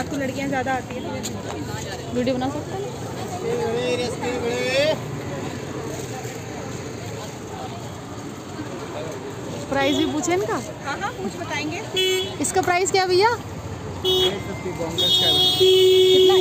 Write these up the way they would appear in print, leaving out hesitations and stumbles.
आपकी लड़कियां ज़्यादा आती हैं। वीडियो बना सकते हैं। प्राइस भी पूछे इनका? हाँ हाँ कुछ बताएंगे। इसका प्राइस क्या भैया? 850 कितना?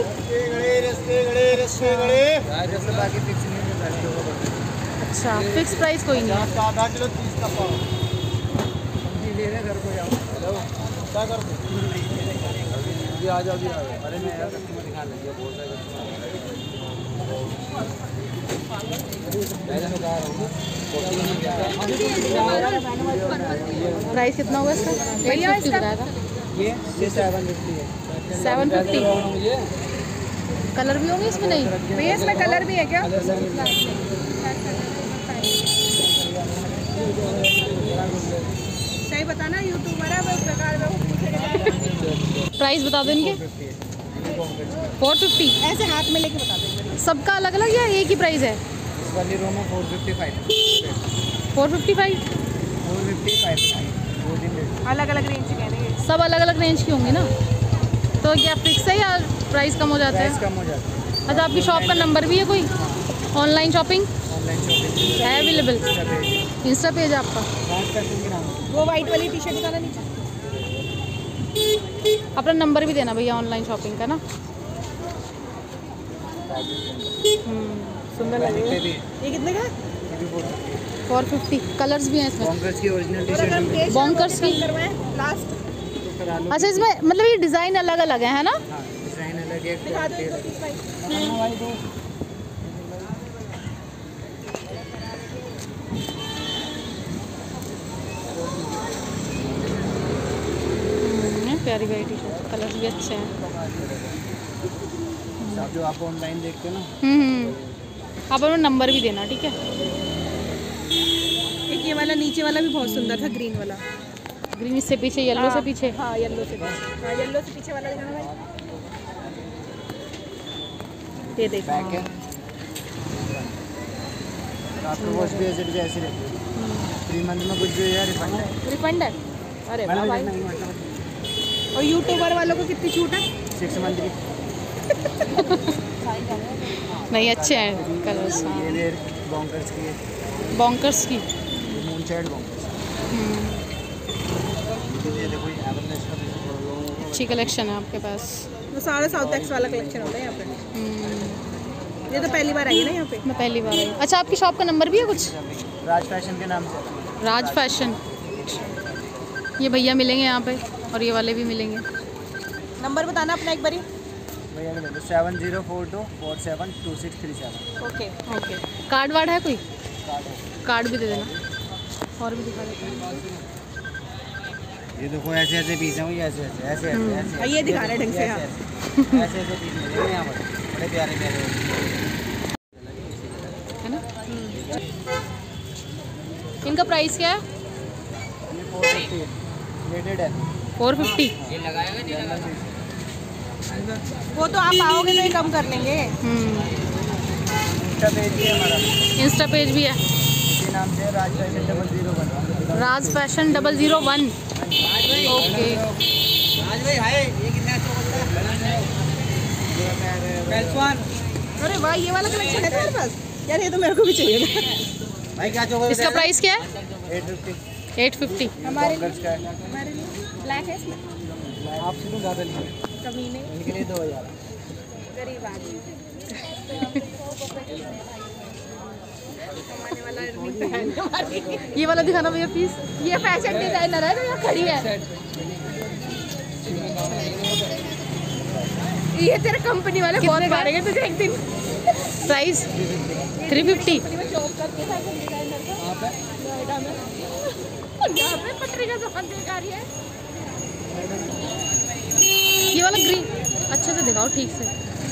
850? अच्छा, फिक्स प्राइस कोई नहीं है। आधा किलो 30 का पाव ले रहे घर को जाओ। हेलो क्या कर दो अभी आ जाओ। अरे मैं यार कस्टमर दिखा लगे बहुत सारे प्राइस कितना होगा इसका? 850 बताया था। ये 750 है। 750। कलर भी होंगे इसमें? नहीं भैया इसमें कलर भी है क्या? सही बताना यूट्यूबर है वो प्रकार में प्राइस बता दो इनके। 450 ऐसे हाथ में लेके बता देंगे। सबका अलग अलग या एक ही प्राइस है? इस वाली रो में 455 455 अलग अलग रेंज के हैं। सब अलग अलग रेंज की होंगी ना, तो क्या फिक्स है या प्राइस कम हो जाता है? कम हो जाता है। अच्छा, आपकी शॉप का नंबर भी है कोई? ऑनलाइन शॉपिंग ऑनलाइन शॉपिंग है अवेलेबल? इंस्टा पेज है आपका? वो वाइट वाली टी शर्ट दिखाना नीचे। अपना नंबर भी देना भैया ऑनलाइन शॉपिंग का ना। सुंदर लग रही है। ये कितने का? 450। कलर्स भी हैं इसमें? बॉन्कर्स की ओरिजिनल टी शर्ट बॉन्कर्स की लास्ट। अच्छा, इसमें मतलब ये डिज़ाइन अलग अलग है ना? हाँ डिजाइन अलग है। दिखा दो इसको 30 भाई। प्यारी प्यारी टी शर्ट, कलर्स भी अच्छे हैं। जो आप ऑनलाइन देखते हो ना। आप अपना नंबर भी देना, ठीक है? एक ये वाला नीचे वाला भी बहुत सुंदर था, ग्रीन वाला। ग्रीन से पीछे, येलो से पीछे। हाँ येलो से पीछे। हाँ येलो से पीछे वाला दिखाना भाई। ये देखो आपको वॉच भी ऐसे रहती है। 3 मंथ में कुछ भी है रिफंड है? अरे वाह भाई। और यूट्यूबर वालों को कितनी छूट है? 6 मंथ की। नहीं, अच्छे हैं कलर्स। ये बॉन्कर्स की है। बॉन्कर्स की मून साइड बॉन्कर्स। ये देखो ये एवरनेस का अच्छी कलेक्शन है आपके पास। वो सारे साउथ एक्स वाला कलेक्शन होता है यहाँ पे। ये तो पहली बार आई है ना यहाँ पे? मैं पहली बार आई। अच्छा, आपकी शॉप का नंबर भी है कुछ? राज फैशन के नाम से। राज फैशन। ये भैया मिलेंगे यहाँ पे और ये वाले भी मिलेंगे। नंबर बताना अपना एक बारी। 7042472637। Okay okay. कार्ड वार्ड है कोई? कार्ड भी दे देना। और भी दिखा देते हैं। ये देखो ऐसे ऐसे पीस हैं, ये ऐसे ऐसे ऐसे ऐसे ये दिखा रहे ढंग से। ऐसे ऐसे पीस मिलेंगे यहाँ पर, बड़े प्यारे प्यारे है ना? इनका प्राइस क्या है? ये 450 रेटेड है। 450। वो तो आप आओगे तो ये कम कर लेंगे। इंस्टा पेज भी है हमारा। इंस्टा पेज भी है? इसके नाम से राज फैशन 001। राज फैशन 001। ओके। राज भाई हाय, ये कितना अच्छा बनता है? अरे वाह, ये वाला कलेक्शन है तुम्हारे पास? यार ये तो मेरे को भी चाहिए था। भाई क्या चौक? इसका प्राइस क्या है? 850। 850। हमारे बॉन्कर्स का है। हमारे लिए ब्लैक है इसमें? आपसे तो ज़्यादा लिए कमी नहीं। इनके लिए 2000। गरीब आदमी। कमाने वाला ये वाला दिखाना भैया प्लीज। ये फैशन डिजाइनर है ना, यहाँ खड़ी है। ये तेरे कंपनी वाले बहुत मारेंगे तुझे एक दिन। प्राइस 350। जॉब करती है फैशन डिजाइनर का नोएडा में। यहाँ पे पटरी का दुकान दिखा रही है। ये वाला ग्रीन अच्छे से दिखाओ ठीक से।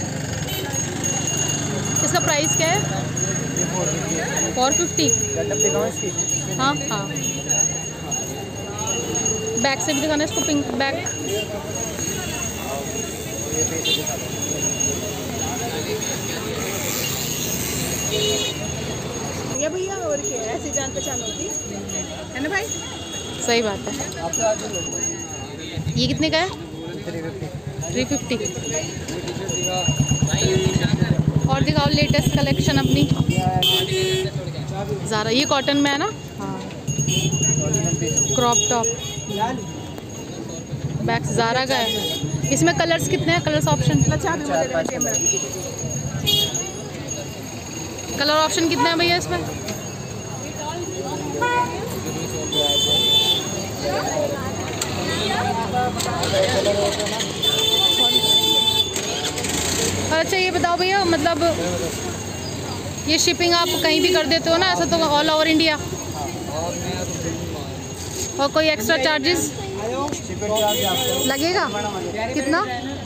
इसका प्राइस क्या है? 450। हाँ हाँ। बैक से भी दिखाना इसको, पिंक बैक। ये भैया और क्या है, ऐसी जान पहचान होती है ना भाई? सही बात है। ये कितने का है? 350। और दिखाओ लेटेस्ट कलेक्शन अपनी। ज़ारा, ये कॉटन में है ना? हाँ। क्रॉप टॉप बैक ज़ारा का है। इसमें कलर्स कितने हैं? कलर्स ऑप्शन, कलर ऑप्शन कितने हैं भैया इसमें? और अच्छा ये बताओ भैया, मतलब ये शिपिंग आप कहीं भी कर देते हो ना, ऐसा तो ऑल ओवर इंडिया? और कोई एक्स्ट्रा चार्जेस लगेगा? कितना?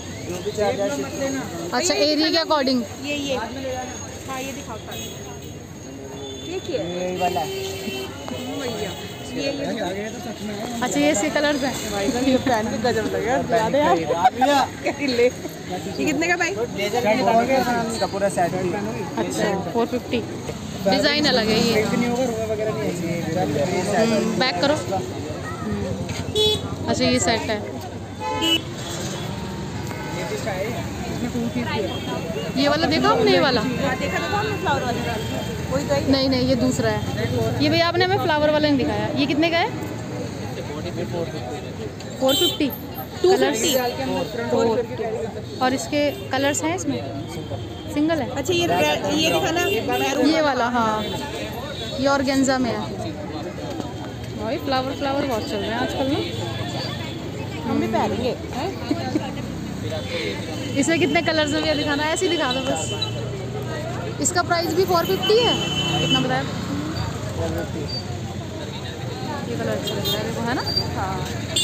अच्छा, एरिया के अकॉर्डिंग। ये हाँ, ये दिखाओ ये वाला अच्छा, ये इसके कलर्स हैं। ये पहन के गजब लगेगा, याद है यार? ले ये कितने का भाई? इसका पूरा सेट। अच्छा, 450। डिज़ाइन अलग है ये। बैक करो। अच्छा, ये सेट है। ये वाला देखा हमने? ये वाला देखा था हमने फ्लावर वाले, वही तो है। नहीं, ये दूसरा है। ये भैया आपने हमें फ्लावर वाला नहीं दिखाया। ये कितने का है? 450। 250। और इसके कलर्स हैं इसमें? सिंगल है? अच्छा, ये दिखाना ये वाला, हाँ, ये ऑर्गेन्जा में है। भाई फ्लावर बहुत चल रहे हैं आजकल ना। हम भी पहनेंगे। इसमें कितने कलर्स में? दिखाना है, ऐसे ही दिखा दो बस। इसका प्राइस भी 450 है। कितना बताया? 450। ये कलर अच्छा लग रहा है देखो, है ना? हाँ।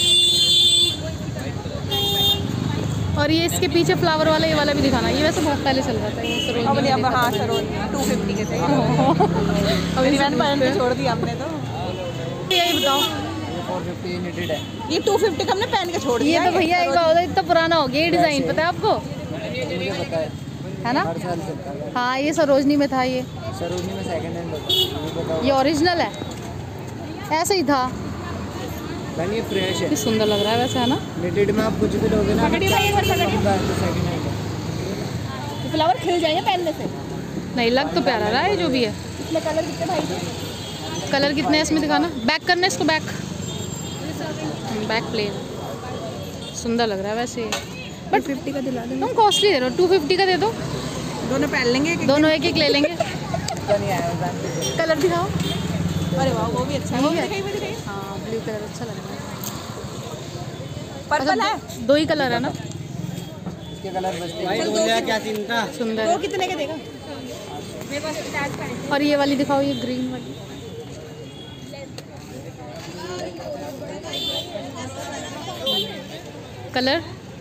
और ये इसके पीछे फ्लावर वाला, ये वाला भी दिखाना। ये वैसे बहुत पहले चल रहा था ये सरोज। अब अब हाँ, सरोज 250 के थे। अभी मैंने पहन के छोड़ दिया हमने तो। यही बताओ। 450 नीडेड है। ये 250 का हमने पहन के छोड़ दिया। ये तो भैया एक बार होता, इतना पुराना हो गया ये डिज़ाइन, पता है आपको? मुझे पता है ना? हर साल चलता है। हाँ, ये सरोजनी में था ये। सरोजनी में सेकंड हैंड होता है, ये बताओ। ये ओरिजिनल है? ऐसे ही था। ये फ्रेश है। ये सुंदर लग रहा है वैसे, है ना? नीडेड में आप कुछ भी लोगे ना, पकड़िए भाई, एक बार पकड़िए। सेकंड हैंड है। फ्लावर खिल जाएंगे पहनने से। नहीं, लग तो प्यारा रहा है जो भी है। इसमें कलर कितने भाई? कलर कितने हैं इसमें दिखाना। बैक करना है इसको, बैक प्लेन। सुंदर लग रहा है वैसे। बट 50 का दिला देंगे। तुम कॉस्टली दे रहे हो, 250 का दे दो। दोनों पहन लेंगे। दोनों एक एक ले लेंगे। नहीं आया कलर दिखाओ। अरे वाह, वो भी अच्छा है। ठीक है। दिखाइए। हाँ, ब्लू कलर अच्छा लग रहा है। पर्पल है। अच्छा, दो ही कलर है ना? इसके कलर बचते हैं। क्या चिंता। सुंदर वो है। कितने का देगा? और ये वाली दिखाओ, ये ग्रीन वाली। कलर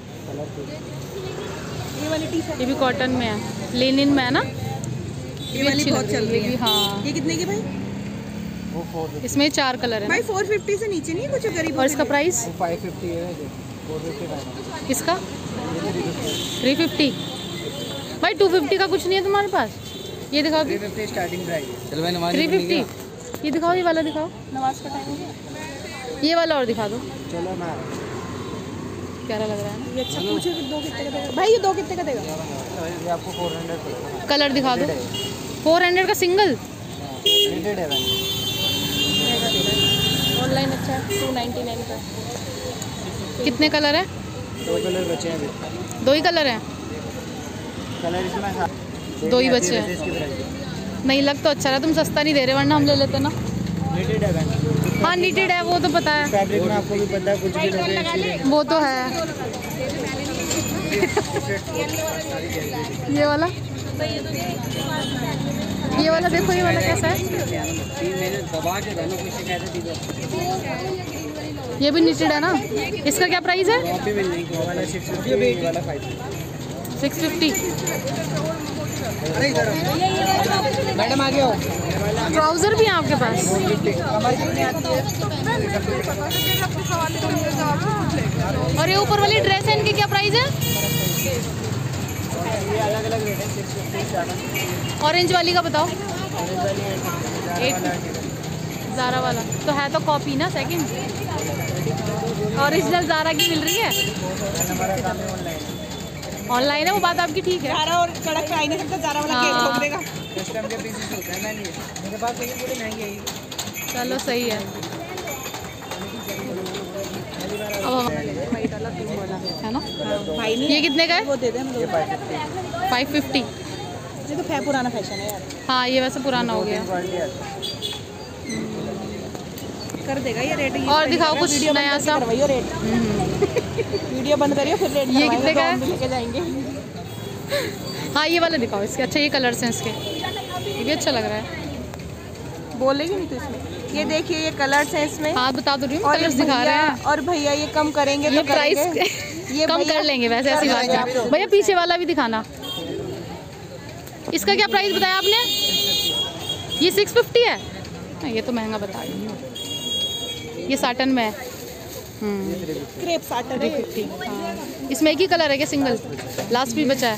ये वाली टी शर्ट, ये भी कॉटन में है, लेनिन में है ना? ये वाली अच्छी बहुत लग चल रही ये भी, है। हाँ। ये कितने की भाई? वो 450। इसमें 4 कलर है भाई ना? 450 से नीचे नहीं है कुछ गरीब। और इसका प्राइस? वो 550 है, 450 का है। इसका 350। भाई 250 का कुछ नहीं है तुम्हारे पास? ये दिखाओ। 350 स्टार्टिंग प्राइस है। चलो भाई नमाज 350। ये दिखाओ, ये वाला दिखाओ। नमाज का टाइम हो गया। ये वाला और दिखा दो। चलो मैं प्यारा लग रहा है ना? ये अच्छा पूछे कि 2 कितने का देगा भाई? ये 2 कितने का देगा? ये आपको 400 पड़ेगा। कलर दिखा दो। 400 का सिंगल। नीडेड है भाई। ऑनलाइन अच्छा है 299 का। कितने कलर है? 2 कलर बचे हैं अभी। 2 ही कलर हैं? कलर इसमें 2 ही बचे हैं। इसकी प्राइस नहीं, लग तो अच्छा रहा, तुम सस्ता नहीं दे रहे, वरना हम ले लेते ना। नीडेड है भाई। हाँ, नीटेड है, वो तो पता है। फैब्रिक में आपको भी पता है, कुछ भी लोगे एक्सीडेंट। वो तो है। ये वाला देखो, ये वाला कैसा है? ये भी नीटेड है ना? इसका क्या प्राइस है? 650। मैडम आ गया हो। ट्राउजर भी है आपके पास? और ये ऊपर वाली ड्रेस है, इनकी क्या प्राइस है? ये अलग अलग रेट है। 650 ऑरेंज वाली का बताओ। 8 ज़ारा वाला तो है, तो कॉपी ना सेकंड? ओरिजिनल ज़ारा की मिल रही है? हमारा काम है ऑनलाइन। ऑनलाइन है वो बात आपकी ठीक है। ज़ारा और कड़क का नहीं सकता, ज़ारा वाला केक ठोक देगा। कस्टम के पीसेस होते हैं महंगे, मेरे पास लेकिन थोड़ी महंगी है ये। चलो सही है। अब हम है ना, भाई नहीं ये कितने का है? वो दे दे हम लोग। 550। ये तो पुराना फैशन है यार, हाँ ये वैसे पुराना हो गया। क्वालिटी आती कर देगा ये रेट। और दिखाओ कुछ नया सा। करवाइयो रेट, वीडियो बंद करियो फिर रेट ये कितने का है? लेके जाएंगे। हाँ ये वाला दिखाओ इसके। अच्छा ये कलर्स हैं इसके, ये भी अच्छा लग रहा है। बोलेगी नहीं तो इसमें। ये देखिए ये कलर्स हैं इसमें। हाँ बता दो रही हूँ, और कलर्स दिखा रहे हैं। और भैया ये कम करेंगे ये तो प्राइस करेंगे। ये कम भैया कर लेंगे वैसे, ऐसी बात है। भैया पीछे वाला भी दिखाना। इसका क्या प्राइस बताया आपने? ये 650 है। हाँ, ये तो महंगा बता रही हूँ। ये साटन में है। क्रेप साटन है। 350। हाँ। इसमें एक ही कलर है क्या? सिंगल लास्ट भी बचा है।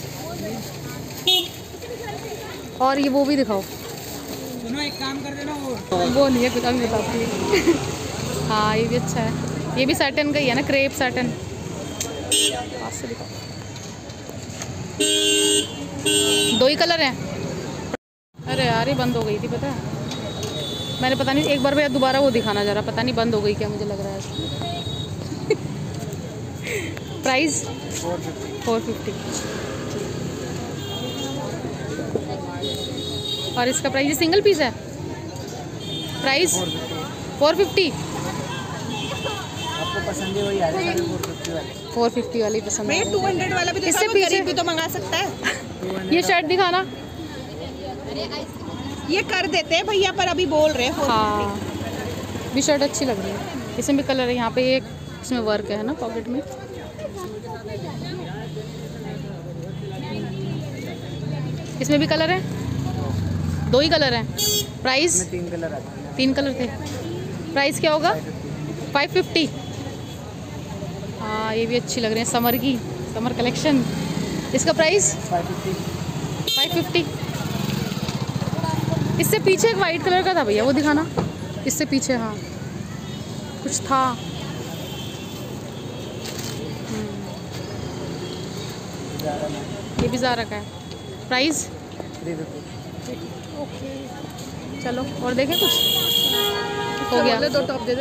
और ये वो भी दिखाओ। सुनो एक काम कर देना, वो नहीं है, कुछ अभी बताती हूँ। हाँ ये भी अच्छा है। ये भी साटन का ही है ना, क्रेप साटन। पास से दिखाओ। 2 ही कलर हैं। अरे यार ये बंद हो गई थी पता है। मैंने पता नहीं, एक बार भैया दोबारा वो दिखाना जरा, पता नहीं बंद हो गई क्या, मुझे लग रहा है। प्राइस 450। और इसका प्राइस, ये सिंगल पीस है। प्राइस 450। आपको पसंद है वही आ रहा है 450 वाले। 450 वाली पसंद भैया है। 200 वाला भी इससे इससे पीछे- गरीब भी तो मंगा सकता है। ये शर्ट दिखाना। ये कर देते हैं भैया, पर अभी बोल रहे हैं 450। हाँ भी शर्ट अच्छी लग रही है। इसमें भी कलर है, यहाँ पे एक इसमें वर्क है ना पॉकेट में। इसमें भी कलर है, 2 ही कलर हैं। प्राइस? 3 कलर आते हैं। 3 कलर थे। प्राइस क्या होगा? 550। हाँ ये भी अच्छी लग रही है, समर की, समर कलेक्शन। इसका प्राइस 550। इससे पीछे एक वाइट कलर का था भैया, वो दिखाना। इससे पीछे हाँ कुछ था। ये भी ज़ारा का है। प्राइस? 350। ओके चलो और देखें कुछ हो गया। 2 टॉप दे दे।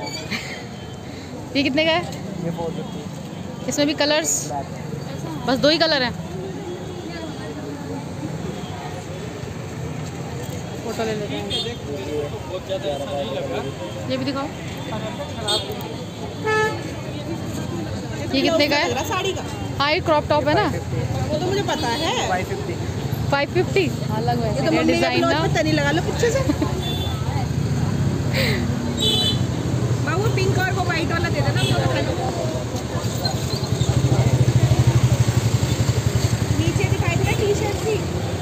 ये कितने का है? ये 450। इसमें भी कलर्स बस 2 ही कलर हैं। फोटो ले लेते हैं। ये भी दिखाओ। ये कितने का है? साड़ी का हाँ ये क्रॉप टॉप है ना। वो तो मुझे पता है। 550। 550 अलग ये तो है मम्मी के डिज़ाइन ब्लाउज ना। पे तनी लगा लो पीछे से। बाबू पिंक और वो वाइट वाला दे देना। नीचे दिखाई दे रहा टी शर्ट सी।